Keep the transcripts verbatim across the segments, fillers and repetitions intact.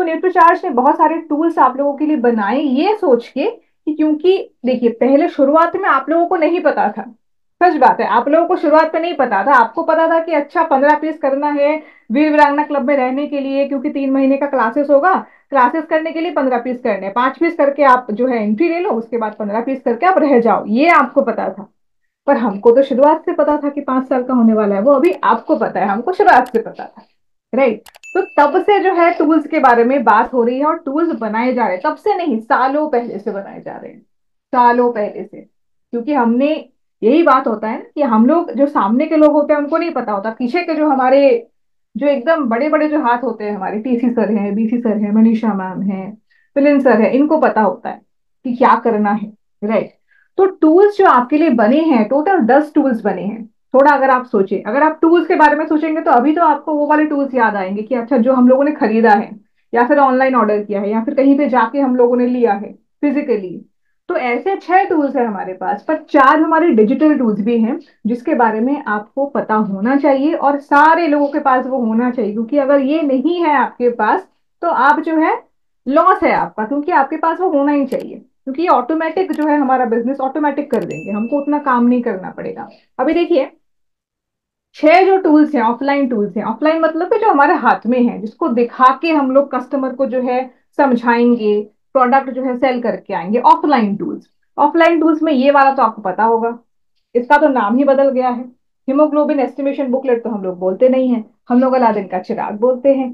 Nutricharge ने बहुत सारे टूल्स आप लोगों के लिए बनाए ये सोच के कि क्योंकि देखिए पहले शुरुआत में आप लोगों को नहीं पता था। सच बात है, आप लोगों को शुरुआत में नहीं पता था। आपको पता था कि अच्छा पंद्रह पीस करना है वीर वीरांगना क्लब में रहने के लिए, क्योंकि तीन महीने का क्लासेस होगा। क्लासेस करने के लिए पंद्रह पीस करने हैं, पांच पीस करके आप जो है एंट्री ले लो, उसके बाद पंद्रह पीस करके आप रह जाओ, ये आपको पता था। पर हमको तो शुरुआत से पता था कि पांच साल का होने वाला है, वो अभी आपको पता है, हमको शुरुआत से पता था। राइट। तो तब से जो है टूल्स के बारे में बात हो रही है, और टूल्स बनाए जा रहे हैं, तब से नहीं, सालों पहले से बनाए जा रहे हैं। सालों पहले से। क्योंकि हमने, यही बात होता है ना कि हम लोग, जो सामने के लोग होते हैं उनको नहीं पता होता, पीछे के जो हमारे, जो एकदम बड़े बड़े जो हाथ होते हैं हमारे, टीसी सर हैं, बीसी सर हैं, मनीषा मैम हैं, फिलिन सर है, इनको पता होता है कि क्या करना है। राइट। तो टूल्स जो आपके लिए बने हैं, टोटल दस टूल्स बने हैं। थोड़ा अगर आप सोचें, अगर आप टूल्स के बारे में सोचेंगे तो अभी तो आपको वो वाले टूल्स याद आएंगे कि अच्छा जो हम लोगों ने खरीदा है, या फिर ऑनलाइन ऑर्डर किया है, या फिर कहीं पे जाके हम लोगों ने लिया है फिजिकली। तो ऐसे छह टूल्स है हमारे पास, पर चार हमारे डिजिटल टूल्स भी हैं जिसके बारे में आपको पता होना चाहिए, और सारे लोगों के पास वो होना चाहिए। क्योंकि अगर ये नहीं है आपके पास तो आप जो है, लॉस है आपका, क्योंकि आपके पास वो होना ही चाहिए। क्योंकि ये ऑटोमेटिक जो है, हमारा बिजनेस ऑटोमेटिक कर देंगे, हमको उतना काम नहीं करना पड़ेगा। अभी देखिए, छह जो टूल्स हैं ऑफलाइन टूल्स हैं, ऑफलाइन मतलब कि जो हमारे हाथ में है, जिसको दिखा के हम लोग कस्टमर को जो है समझाएंगे, प्रोडक्ट जो है सेल करके आएंगे, ऑफलाइन टूल्स। ऑफलाइन टूल्स में ये वाला तो आपको पता होगा, इसका तो नाम ही बदल गया है। हीमोग्लोबिन एस्टिमेशन बुकलेट तो हम लोग बोलते नहीं है, हम लोग अलादीन का चिराग बोलते हैं।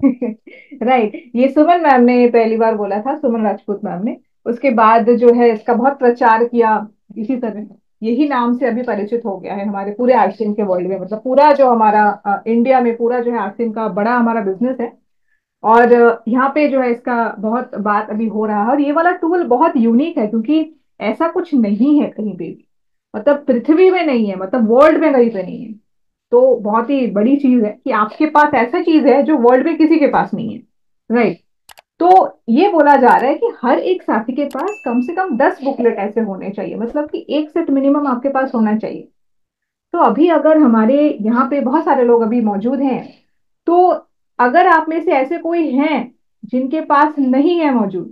राइट। ये सुमन मैम ने पहली बार बोला था, सुमन राजपूत मैम ने। उसके बाद जो है इसका बहुत प्रचार किया इसी तरह, यही नाम से अभी परिचित हो गया है हमारे पूरे आरसीएम के वर्ल्ड में। मतलब पूरा जो हमारा अ, इंडिया में पूरा जो है आरसीएम का बड़ा हमारा बिजनेस है। और अ, यहाँ पे जो है इसका बहुत बात अभी हो रहा है, और ये वाला टूल बहुत यूनिक है, क्योंकि ऐसा कुछ नहीं है कहीं पे भी। मतलब पृथ्वी में नहीं है, मतलब वर्ल्ड में कहीं पे नहीं है। तो बहुत ही बड़ी चीज है कि आपके पास ऐसा चीज है जो वर्ल्ड में किसी के पास नहीं है। राइट। तो ये बोला जा रहा है कि हर एक साथी के पास कम से कम दस बुकलेट ऐसे होने चाहिए, मतलब कि एक सेट मिनिमम आपके पास होना चाहिए। तो अभी अगर हमारे यहाँ पे बहुत सारे लोग अभी मौजूद हैं, तो अगर आप में से ऐसे कोई हैं जिनके पास नहीं है मौजूद,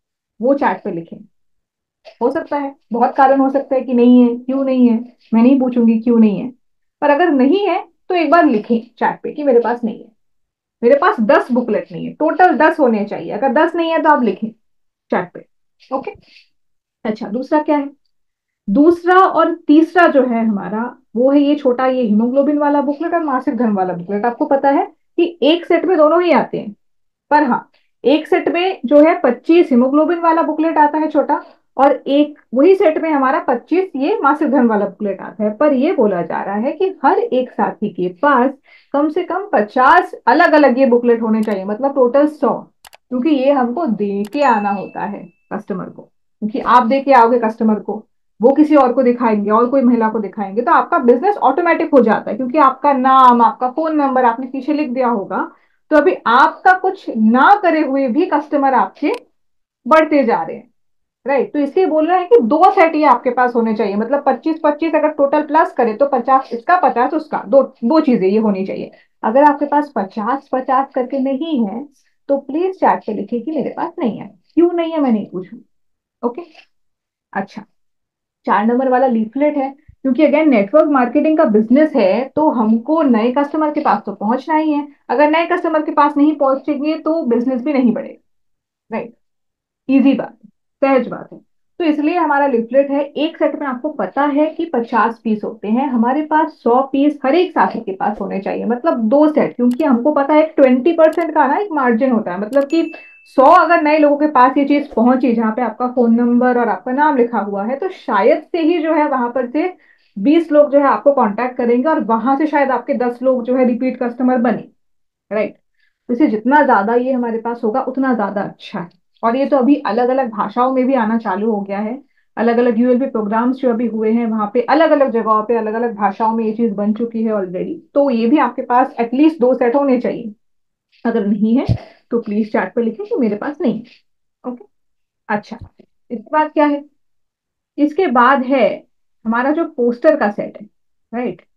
वो चैट पे लिखें। हो सकता है, बहुत कारण हो सकता है कि नहीं है, क्यों नहीं है, मैं नहीं पूछूंगी क्यों नहीं है। पर अगर नहीं है तो एक बार लिखें चैट पे कि मेरे पास नहीं है, मेरे पास दस बुकलेट नहीं है, टोटल दस होने चाहिए। अगर दस नहीं है तो आप लिखें चैट पे। ओके। अच्छा, दूसरा क्या है? दूसरा और तीसरा जो है हमारा, वो है ये छोटा, ये हीमोग्लोबिन वाला बुकलेट और मासिक धर्म वाला बुकलेट। आपको पता है कि एक सेट में दोनों ही आते हैं। पर हाँ, एक सेट में जो है पच्चीस हीमोग्लोबिन वाला बुकलेट आता है छोटा, और एक वही सेट में हमारा पच्चीस ये मासिक धर्म वाला बुकलेट आता है। पर ये बोला जा रहा है कि हर एक साथी के पास कम से कम पचास अलग अलग ये बुकलेट होने चाहिए, मतलब टोटल सौ। क्योंकि ये हमको दे के आना होता है कस्टमर को, क्योंकि आप दे के आओगे कस्टमर को, वो किसी और को दिखाएंगे, और कोई महिला को दिखाएंगे, तो आपका बिजनेस ऑटोमेटिक हो जाता है, क्योंकि आपका नाम, आपका फोन नंबर आपने पीछे लिख दिया होगा। तो अभी आपका कुछ ना करे हुए भी कस्टमर आपके बढ़ते जा रहे हैं। राइट। तो इसलिए बोल रहे हैं कि दो सेट ये आपके पास होने चाहिए, मतलब पच्चीस पच्चीस अगर टोटल प्लस करे तो पचास इसका पचास उसका, दो दो चीजें ये होनी चाहिए। अगर आपके पास पचास पचास करके नहीं है तो प्लीज चैट पे लिखिए कि मेरे पास नहीं है, क्यों नहीं है मैं नहीं पूछूं। ओके। अच्छा, चार नंबर वाला लीफलेट है, क्योंकि अगेन नेटवर्क मार्केटिंग का बिजनेस है, तो हमको नए कस्टमर के पास तो पहुंचना ही है। अगर नए कस्टमर के पास नहीं पहुंचेंगे तो बिजनेस भी नहीं बढ़ेगा। राइट। इजी बात है, सहज बात है। तो इसलिए हमारा लिफलेट है, एक सेट में आपको पता है कि पचास पीस होते हैं, हमारे पास सौ पीस हर एक साथी के पास होने चाहिए, मतलब दो सेट। क्योंकि हमको पता है ट्वेंटी परसेंट का ना एक मार्जिन होता है, मतलब कि सौ अगर नए लोगों के पास ये चीज पहुंची जहां पे आपका फोन नंबर और आपका नाम लिखा हुआ है, तो शायद से ही जो है वहां पर से बीस लोग जो है आपको कांटेक्ट करेंगे, और वहां से शायद आपके दस लोग जो है रिपीट कस्टमर बने। राइट। तो इसे जितना ज्यादा ये हमारे पास होगा उतना ज्यादा अच्छा है। और ये तो अभी अलग अलग भाषाओं में भी आना चालू हो गया है। अलग अलग यूएलबी प्रोग्राम्स जो अभी हुए हैं वहां पे अलग अलग जगहों पे अलग अलग भाषाओं में ये चीज बन चुकी है ऑलरेडी। तो ये भी आपके पास एटलीस्ट दो सेट होने चाहिए। अगर नहीं है तो प्लीज चैट पे लिखें कि मेरे पास नहीं है। ओके। अच्छा, इसके बाद क्या है? इसके बाद है हमारा जो पोस्टर का सेट है। राइट।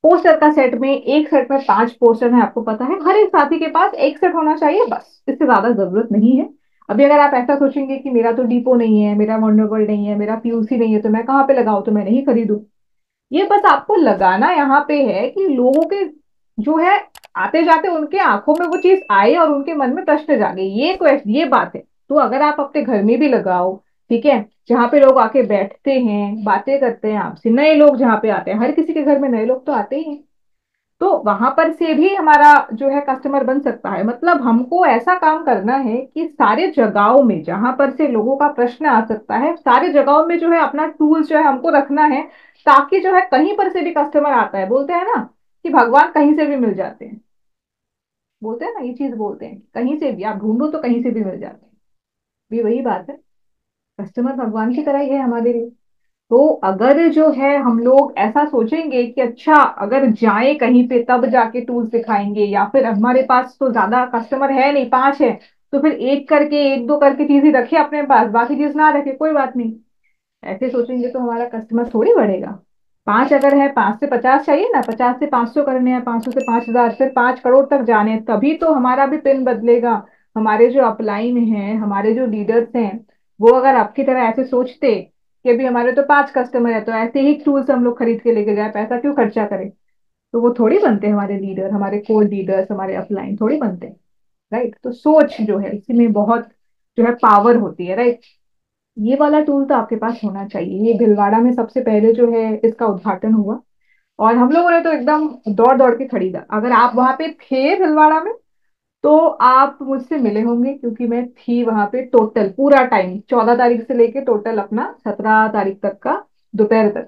पोस्टर का सेट में, एक सेट में पांच पोस्टर है, आपको पता है हर एक साथी के पास एक सेट होना चाहिए, बस इससे ज्यादा जरूरत नहीं है। अभी अगर आप ऐसा सोचेंगे कि मेरा तो डिपो नहीं है, मेरा वंडरबर्ड नहीं है, मेरा पीयूसी नहीं है, तो मैं कहाँ पे लगाऊं, तो मैं नहीं खरीदूं। ये बस आपको लगाना यहाँ पे है कि लोगों के जो है आते जाते उनके आंखों में वो चीज आए और उनके मन में प्रश्न जागे, ये क्वेश्चन, ये बात है। तो अगर आप अपने घर में भी लगाओ, ठीक है, जहाँ पे लोग आके बैठते हैं, बातें करते हैं आपसे, नए लोग जहाँ पे आते हैं, हर किसी के घर में नए लोग तो आते ही हैं, तो वहां पर से भी हमारा जो है कस्टमर बन सकता है। मतलब हमको ऐसा काम करना है कि सारे जगहों में जहां पर से लोगों का प्रश्न आ सकता है, सारे जगहों में जो है अपना टूल्स जो है हमको रखना है, ताकि जो है कहीं पर से भी कस्टमर आता है, बोलते हैं ना कि भगवान कहीं से भी मिल जाते हैं, बोलते हैं ना, ये चीज बोलते हैं, कहीं से भी आप ढूंढो तो कहीं से भी मिल जाते हैं। भी वही बात है, कस्टमर भगवान की तरह ही है हमारे लिए। तो अगर जो है हम लोग ऐसा सोचेंगे कि अच्छा अगर जाए कहीं पे तब जाके टूल्स दिखाएंगे, या फिर हमारे पास तो ज्यादा कस्टमर है नहीं, पांच है, तो फिर एक करके एक दो करके चीज ही रखे अपने पास, बाकी चीज ना रखे, कोई बात नहीं, ऐसे सोचेंगे तो हमारा कस्टमर थोड़ी बढ़ेगा। पांच अगर है, पांच से पचास चाहिए ना, पचास से पांच सौ करने हैं, पांच सौ से पांच हजार, फिर पांच करोड़ तक जाने हैं, तभी तो हमारा भी पिन बदलेगा। हमारे जो अपलाइन हैं, हमारे जो लीडर्स हैं, वो अगर आपकी तरह ऐसे सोचते कि अभी हमारे तो पांच कस्टमर है, तो ऐसे ही टूल्स हम लोग खरीद के लेके जाए, पैसा क्यों खर्चा करें, तो वो थोड़ी बनते हैं हमारे लीडर, हमारे कोर लीडर्स, हमारे अपलाइन थोड़ी बनते हैं। राइट, तो सोच जो है इसी में बहुत जो है पावर होती है, राइट। ये वाला टूल तो आपके पास होना चाहिए। ये भिलवाड़ा में सबसे पहले जो है इसका उद्घाटन हुआ, और हम लोगों ने तो एकदम दौड़ दौड़ के खरीदा। अगर आप वहां पे थे भिलवाड़ा में, तो आप मुझसे मिले होंगे, क्योंकि मैं थी वहां पे टोटल पूरा टाइम, चौदह तारीख से लेके टोटल अपना सत्रह तारीख तक का दोपहर तक।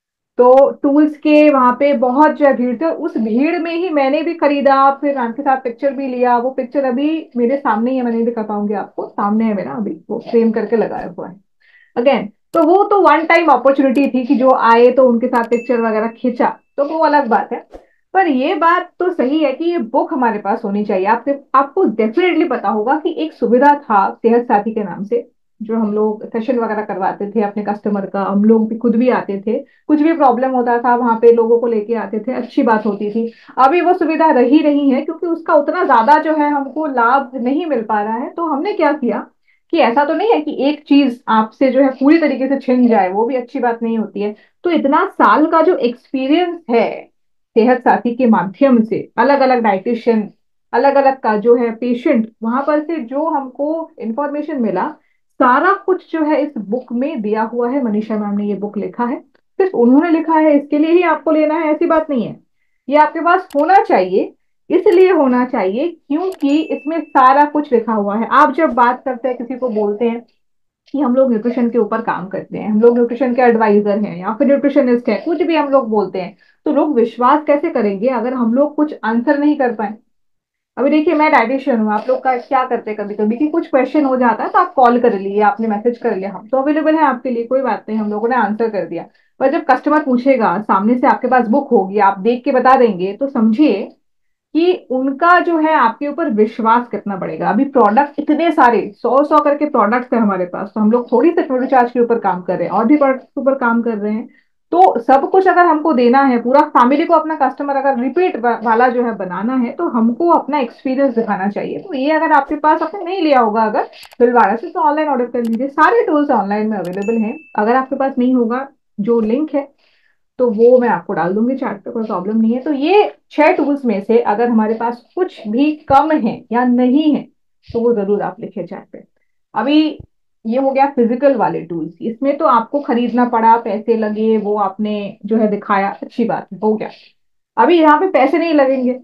तो टूल्स के वहां पे बहुत जो है भीड़ थी, और उस भीड़ में ही मैंने भी खरीदा, फिर मैम के साथ पिक्चर भी लिया। वो पिक्चर अभी मेरे सामने ही है, मैं नहीं दिखा पाऊंगी आपको, सामने है मेरा, अभी वो फ्रेम करके लगाया हुआ है अगेन। तो वो तो वन टाइम अपॉर्चुनिटी थी कि जो आए तो उनके साथ पिक्चर वगैरह खींचा, तो वो अलग बात है। पर ये बात तो सही है कि ये बुक हमारे पास होनी चाहिए। आपके आपको डेफिनेटली पता होगा कि एक सुविधा था सेहत साथी के नाम से, जो हम लोग सेशन वगैरह करवाते थे अपने कस्टमर का, हम लोग भी खुद भी आते थे, कुछ भी प्रॉब्लम होता था वहां पे लोगों को लेके आते थे, अच्छी बात होती थी। अभी वो सुविधा रही नहीं है, क्योंकि उसका उतना ज्यादा जो है हमको लाभ नहीं मिल पा रहा है। तो हमने क्या किया कि ऐसा तो नहीं है कि एक चीज आपसे जो है पूरी तरीके से छिन जाए, वो भी अच्छी बात नहीं होती है। तो इतना साल का जो एक्सपीरियंस है सेहत साथी के माध्यम से, अलग अलग डाइटिशियन, अलग अलग का जो है पेशेंट, वहां पर से जो हमको इंफॉर्मेशन मिला, सारा कुछ जो है इस बुक में दिया हुआ है। मनीषा मैम ने ये बुक लिखा है, सिर्फ उन्होंने लिखा है, इसके लिए ही आपको लेना है ऐसी बात नहीं है। ये आपके पास होना चाहिए, इसलिए होना चाहिए क्योंकि इसमें सारा कुछ लिखा हुआ है। आप जब बात करते हैं, किसी को बोलते हैं कि हम लोग न्यूट्रिशन के ऊपर काम करते हैं, हम लोग न्यूट्रिशन के एडवाइजर हैं या फिर न्यूट्रिशनिस्ट हैं, कुछ भी हम लोग बोलते हैं, तो लोग विश्वास कैसे करेंगे अगर हम लोग कुछ आंसर नहीं कर पाए। अभी देखिए, मैं डाइटिशियन हूँ, आप लोग का क्या करते हैं कभी कभी कि कुछ क्वेश्चन हो जाता है तो आप कॉल कर लिए, आपने मैसेज कर लिया, हम तो अवेलेबल है आपके लिए, कोई बात नहीं, हम लोगों ने आंसर कर दिया। पर जब कस्टमर पूछेगा सामने से, आपके पास बुक होगी, आप देख के बता देंगे, तो समझिए कि उनका जो है आपके ऊपर विश्वास कितना बढ़ेगा। अभी प्रोडक्ट इतने सारे, सौ सौ करके प्रोडक्ट्स है हमारे पास, तो हम लोग थोड़ी से थोड़ी चार्ज के ऊपर काम कर रहे हैं, और भी प्रोडक्ट्स के ऊपर काम कर रहे हैं। तो सब कुछ अगर हमको देना है, पूरा फैमिली को अपना कस्टमर अगर रिपीट वाला जो है बनाना है, तो हमको अपना एक्सपीरियंस दिखाना चाहिए। तो ये अगर आपके पास, आपने नहीं लिया होगा अगर भिलवाड़ा से, तो ऑनलाइन ऑर्डर कर लीजिए, सारे टूल्स ऑनलाइन में अवेलेबल हैं। अगर आपके पास नहीं होगा, जो लिंक है तो वो मैं आपको डाल दूंगी चैट पे, कोई प्रॉब्लम नहीं है। तो ये छह टूल्स में से अगर हमारे पास कुछ भी कम है या नहीं है, तो वो जरूर आप लिखिए चैट पे। अभी ये हो गया फिजिकल वाले टूल्स, इसमें तो आपको खरीदना पड़ा, पैसे लगे, वो आपने जो है दिखाया, अच्छी बात है, हो गया। अभी यहाँ पे पैसे नहीं लगेंगे,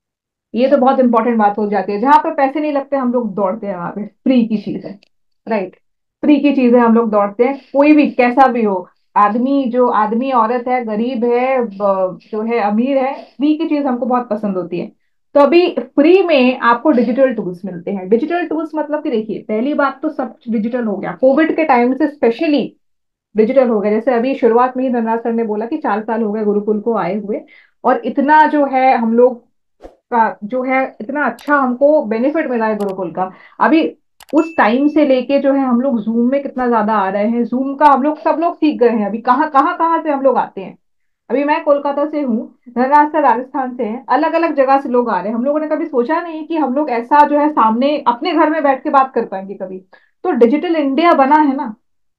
ये तो बहुत इंपॉर्टेंट बात हो जाती है। जहां पर पैसे नहीं लगते हम लोग दौड़ते हैं, वहां पे फ्री की चीज है, राइट, फ्री की चीज है, हम लोग दौड़ते हैं, कोई भी कैसा भी हो, आदमी जो आदमी, औरत है, गरीब है, ब- जो है अमीर है, फ्री की चीज हमको बहुत पसंद होती है। तो अभी फ्री में आपको डिजिटल टूल्स मिलते हैं। डिजिटल टूल्स मतलब कि देखिए, पहली बात तो सब कुछ डिजिटल हो गया, कोविड के टाइम से स्पेशली डिजिटल हो गया। जैसे अभी शुरुआत में ही धनराज सर ने बोला कि चार साल हो गए गुरुकुल को आए हुए, और इतना जो है हम लोग का जो है इतना अच्छा हमको बेनिफिट मिला है गुरुकुल का। अभी उस टाइम से लेके जो है हम लोग जूम में कितना ज्यादा आ रहे हैं, जूम का हम लोग सब लोग सीख गए हैं। अभी कहाँ कहाँ कहाँ से हम लोग आते हैं, अभी मैं कोलकाता से हूँ, धनराज राजस्थान से है, अलग अलग जगह से लोग आ रहे हैं। हम लोगों ने कभी सोचा नहीं कि हम लोग ऐसा जो है सामने अपने घर में बैठ के बात कर पाएंगे कभी। तो डिजिटल इंडिया बना है ना,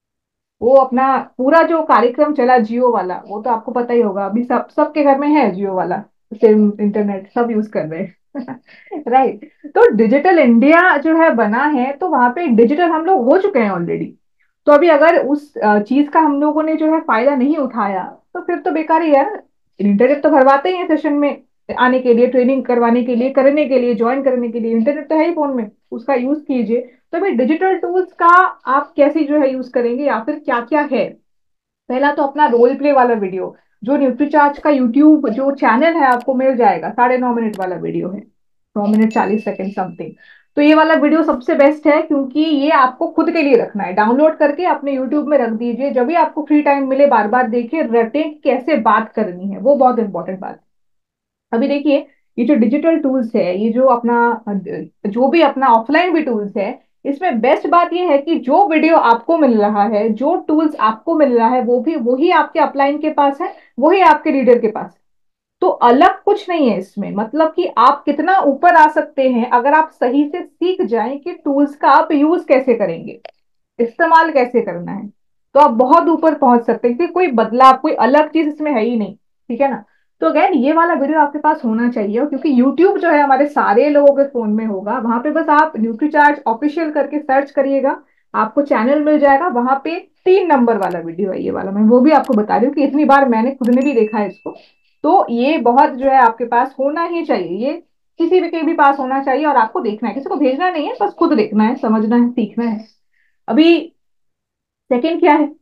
वो अपना पूरा जो कार्यक्रम चला जियो वाला, वो तो आपको पता ही होगा, अभी सब सबके घर में है जियो वाला, सिम इंटरनेट सब यूज कर रहे हैं। राइट। तो डिजिटल इंडिया जो है बना है, तो वहां पे डिजिटल हम लोग हो चुके हैं ऑलरेडी। तो अभी अगर उस चीज का हम लोगों ने जो है फायदा नहीं उठाया, तो फिर तो बेकार ही है ना। इंटरनेट तो भरवाते ही है सेशन में आने के लिए, ट्रेनिंग करवाने के लिए, करने के लिए, ज्वाइन करने के लिए, इंटरनेट तो है ही फोन में, उसका यूज कीजिए। तो भाई डिजिटल टूल्स का आप कैसे जो है यूज करेंगे, या फिर क्या क्या है। पहला तो अपना रोल प्ले वाला वीडियो, जो न्यूट्रीचार्ज का यूट्यूब जो चैनल है आपको मिल जाएगा, साढ़े नौ मिनट वाला वीडियो है, नौ मिनट चालीस सेकंड समथिंग। तो ये वाला वीडियो सबसे बेस्ट है, क्योंकि ये आपको खुद के लिए रखना है, डाउनलोड करके अपने यूट्यूब में रख दीजिए, जब भी आपको फ्री टाइम मिले बार बार देखिए, रटे कैसे बात करनी है, वो बहुत इंपॉर्टेंट बात है। अभी देखिए, ये जो डिजिटल टूल्स है, ये जो अपना जो भी अपना ऑफलाइन भी टूल्स है, इसमें बेस्ट बात ये है कि जो वीडियो आपको मिल रहा है, जो टूल्स आपको मिल रहा है, वो भी वही आपके अपलाइन के पास है, वही आपके रीडर के पास है। तो अलग कुछ नहीं है इसमें, मतलब कि आप कितना ऊपर आ सकते हैं अगर आप सही से सीख जाएं कि टूल्स का आप यूज कैसे करेंगे, इस्तेमाल कैसे करना है। तो आप बहुत ऊपर पहुंच सकते हैं, क्योंकि कोई बदलाव, कोई अलग चीज इसमें है ही नहीं। ठीक है ना। तो अगैन ये वाला वीडियो आपके पास होना चाहिए, क्योंकि यूट्यूब जो है हमारे सारे लोगों के फोन में होगा, वहां पे बस आप न्यूट्रीचार्ज ऑफिशियल करके सर्च करिएगा, आपको चैनल मिल जाएगा, वहां पे तीन नंबर वाला वीडियो है ये वाला, मैं वो भी आपको बता रही हूँ कि इतनी बार मैंने खुद ने भी देखा है इसको। तो ये बहुत जो है आपके पास होना ही चाहिए, ये किसी भी के भी पास होना चाहिए, और आपको देखना है, किसी को भेजना नहीं है, बस खुद देखना है, समझना है, सीखना है। अभी सेकंड क्या है,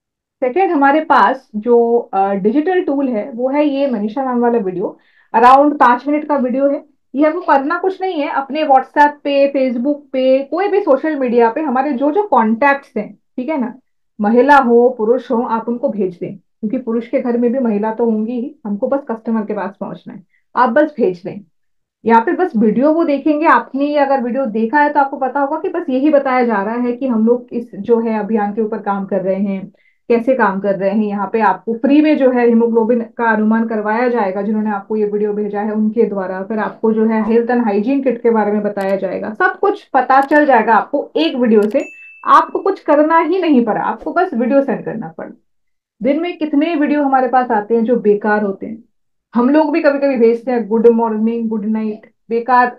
सेकंड हमारे पास जो डिजिटल टूल है वो है ये मनीषा मैम वाला वीडियो, अराउंड पांच मिनट का वीडियो है। ये हमको करना कुछ नहीं है, अपने व्हाट्सएप पे, फेसबुक पे, कोई भी सोशल मीडिया पे हमारे जो जो कॉन्टैक्ट्स हैं, ठीक है ना, महिला हो पुरुष हो, आप उनको भेज दें, क्योंकि पुरुष के घर में भी महिला तो होंगी ही, हमको बस कस्टमर के पास पहुंचना है, आप बस भेज दें। यहाँ पे बस वीडियो वो देखेंगे, आपने अगर वीडियो देखा है तो आपको पता होगा कि बस यही बताया जा रहा है कि हम लोग इस जो है अभियान के ऊपर काम कर रहे हैं, कैसे काम कर रहे हैं। यहाँ पे आपको फ्री में जो है हीमोग्लोबिन का अनुमान करवाया जाएगा, जिन्होंने आपको ये वीडियो भेजा है उनके द्वारा, फिर आपको जो है हेल्थ एंड हाइजीन किट के बारे में बताया जाएगा, सब कुछ पता चल जाएगा आपको एक वीडियो से। आपको कुछ करना ही नहीं पड़ा, आपको बस वीडियो सेंड करना पड़ा। दिन में कितने वीडियो हमारे पास आते हैं जो बेकार होते हैं, हम लोग भी कभी कभी भेजते हैं गुड मॉर्निंग गुड नाइट, बेकार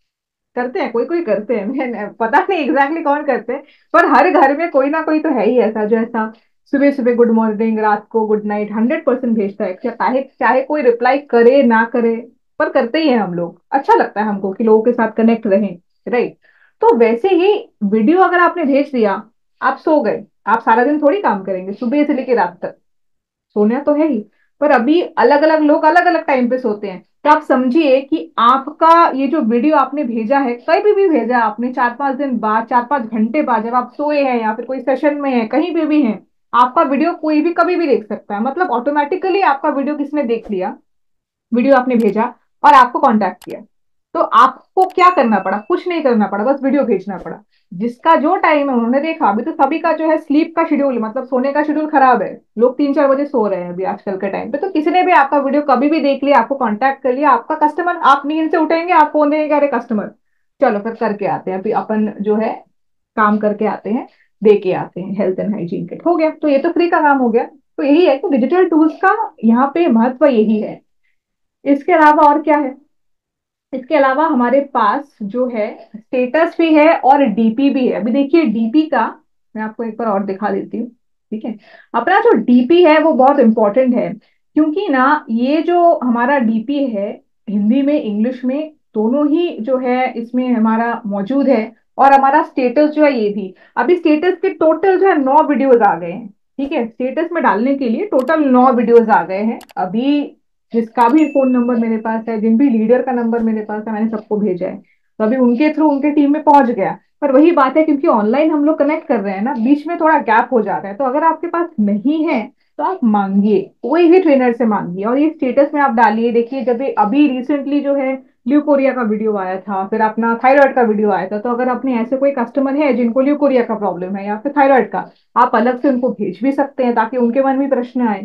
करते हैं, कोई कोई करते हैं, मैं पता नहीं एग्जैक्टली कौन करते हैं, पर हर घर में कोई ना कोई तो है ही ऐसा जो ऐसा सुबह सुबह गुड मॉर्निंग, रात को गुड नाइट हंड्रेड परसेंट भेजता है, चाहे चाहे कोई रिप्लाई करे ना करे, पर करते ही हैं हम लोग, अच्छा लगता है हमको कि लोगों के साथ कनेक्ट रहें। राइट। तो वैसे ही वीडियो अगर आपने भेज दिया, आप सो गए, आप सारा दिन थोड़ी काम करेंगे सुबह से लेकर रात तक, सोना तो है ही, पर अभी अलग अलग लोग अलग अलग टाइम पे सोते हैं। तो आप समझिए कि आपका ये जो वीडियो आपने भेजा है, कहीं भी भेजा आपने, चार पांच दिन बाद, चार पांच घंटे बाद, जब आप सोए हैं या फिर कोई सेशन में है, कहीं पे भी है, आपका वीडियो कोई भी कभी भी देख सकता है, मतलब ऑटोमेटिकली आपका वीडियो किसने देख लिया, वीडियो आपने भेजा और आपको कांटेक्ट किया। तो आपको क्या करना पड़ा, कुछ नहीं करना पड़ा, बस वीडियो भेजना पड़ा। जिसका जो टाइम है उन्होंने देखा। अभी तो सभी का जो है स्लीप का शेड्यूल, मतलब सोने का शेड्यूल खराब है, लोग तीन चार बजे सो रहे हैं अभी आजकल के टाइम पे, तो किसी ने भी आपका वीडियो कभी भी देख लिया, आपको कांटेक्ट कर लिया, आपका कस्टमर, आप नींद से उठेंगे, आप फोन देंगे, अरे कस्टमर, चलो फिर करके आते हैं, अभी अपन जो है काम करके आते हैं, दे के आते हैं, हेल्थ एंड हाइजीन किट हो गया, तो ये तो फ्री का काम हो गया। तो यही है कि डिजिटल टूल्स का यहाँ पे महत्व यही है। इसके अलावा और क्या है, इसके अलावा हमारे पास जो है स्टेटस भी है और डीपी भी है। अभी देखिए डीपी का मैं आपको एक बार और दिखा देती हूँ। ठीक है। अपना जो डीपी है वो बहुत इंपॉर्टेंट है, क्योंकि ना ये जो हमारा डीपी है, हिंदी में इंग्लिश में दोनों ही जो है इसमें हमारा मौजूद है, और हमारा स्टेटस जो है ये भी। अभी स्टेटस के टोटल जो है नौ वीडियोज आ गए हैं। ठीक है, स्टेटस में डालने के लिए टोटल नौ वीडियोज आ गए हैं अभी। जिसका भी फोन नंबर मेरे पास है, जिन भी लीडर का नंबर मेरे पास है, मैंने सबको भेजा है, तो अभी उनके थ्रू उनके टीम में पहुंच गया। पर वही बात है, क्योंकि ऑनलाइन हम लोग कनेक्ट कर रहे हैं ना, बीच में थोड़ा गैप हो जाता है, तो अगर आपके पास नहीं है तो आप मांगिए, कोई भी ट्रेनर से मांगिए, और ये स्टेटस में आप डालिए। देखिए जब ये अभी रिसेंटली जो है ल्यूकोरिया का वीडियो आया था, फिर अपना थायराइड का वीडियो आया था, तो अगर अपने ऐसे कोई कस्टमर है जिनको ल्यूकोरिया का प्रॉब्लम है या फिर थायराइड का, आप अलग से उनको भेज भी सकते हैं, ताकि उनके मन में प्रश्न आए।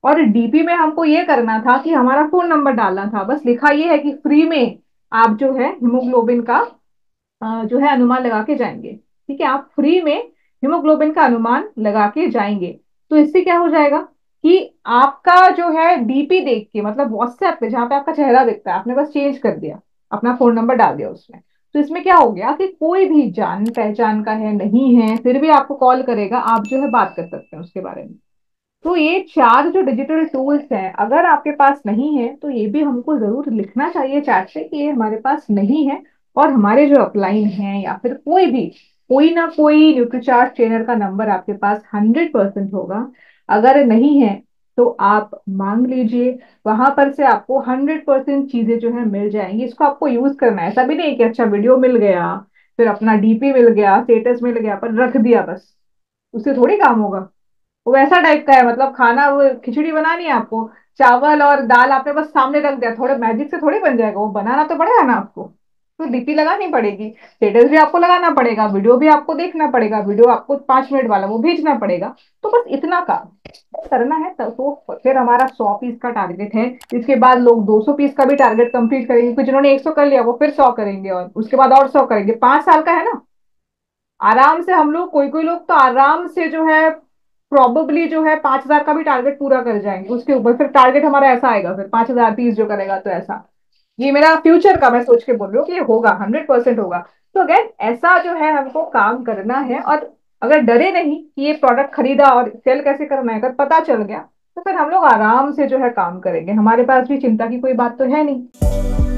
और डीपी में हमको ये करना था कि हमारा फोन नंबर डालना था, बस लिखा ये है कि फ्री में आप जो है हीमोग्लोबिन का अ, जो है अनुमान लगा के जाएंगे। ठीक है, आप फ्री में हीमोग्लोबिन का अनुमान लगा के जाएंगे। तो इससे क्या हो जाएगा कि आपका जो है डीपी देख के, मतलब व्हाट्सएप पे जहाँ पे आपका चेहरा दिखता है, आपने बस चेंज कर दिया, अपना फोन नंबर डाल दिया उसमें। तो इसमें क्या हो गया कि कोई भी जान पहचान का है नहीं है फिर भी आपको कॉल करेगा, आप जो है बात कर सकते हैं उसके बारे में। तो ये चार जो डिजिटल टूल्स हैं, अगर आपके पास नहीं है तो ये भी हमको जरूर लिखना चाहिए चैट से कि ये हमारे पास नहीं है। और हमारे जो अपलाइन है या फिर कोई भी, कोई ना कोई न्यूट्रीचार्ट ट्रेनर का नंबर आपके पास हंड्रेड परसेंट होगा। अगर नहीं है तो आप मांग लीजिए, वहां पर से आपको हंड्रेड परसेंट चीजें जो है मिल जाएंगी। इसको आपको यूज करना है, ऐसा भी नहीं कि अच्छा वीडियो मिल गया, फिर अपना डीपी मिल गया, स्टेटस मिल गया पर रख दिया बस, उससे थोड़ी काम होगा। वो वैसा टाइप का है, मतलब खाना, वो खिचड़ी बनानी है आपको, चावल और दाल आपने बस सामने रख दिया, थोड़े मैजिक से थोड़ी बन जाएगा, वो बनाना तो पड़ेगा ना आपको। तो डीपी लगानी पड़ेगी, स्टेटस भी आपको लगाना पड़ेगा, वीडियो भी आपको देखना पड़ेगा, वीडियो आपको पांच मिनट वाला वो भेजना पड़ेगा। तो बस इतना काम करना है। तो, तो फिर हमारा सौ पीस का टारगेट है। इसके बाद लोग दो सौ पीस का भी टारगेट कंप्लीट करेंगे, क्योंकि जिन्होंने एक सौ कर लिया वो फिर सौ करेंगे, और उसके बाद और सौ करेंगे। पांच साल का है ना, आराम से हम लोग, कोई कोई लोग तो आराम से जो है प्रोबेबली जो है पांच हजार का भी टारगेट पूरा कर जाएंगे। उसके ऊपर फिर टारगेट हमारा ऐसा आएगा, फिर पांच हजार तीस जो करेगा तो ऐसा। ये मेरा फ्यूचर का मैं सोच के बोल रही हूँ कि ये होगा, हंड्रेड परसेंट होगा। तो अगेन ऐसा जो है हमको काम करना है। और अगर डरे नहीं कि ये प्रोडक्ट खरीदा और सेल कैसे करना है, अगर पता चल गया तो फिर हम लोग आराम से जो है काम करेंगे, हमारे पास भी चिंता की कोई बात तो है नहीं।